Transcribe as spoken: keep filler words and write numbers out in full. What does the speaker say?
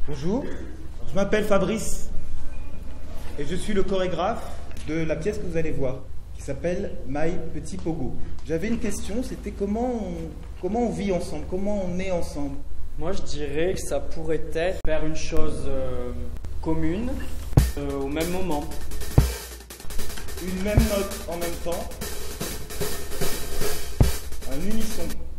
Bonjour, je m'appelle Fabrice et je suis le chorégraphe de la pièce que vous allez voir, qui s'appelle My Petit Pogo. J'avais une question, c'était comment on, comment on vit ensemble, comment on est ensemble. Moi, je dirais que ça pourrait être faire une chose euh, commune euh, au même moment. Une même note en même temps, un unisson.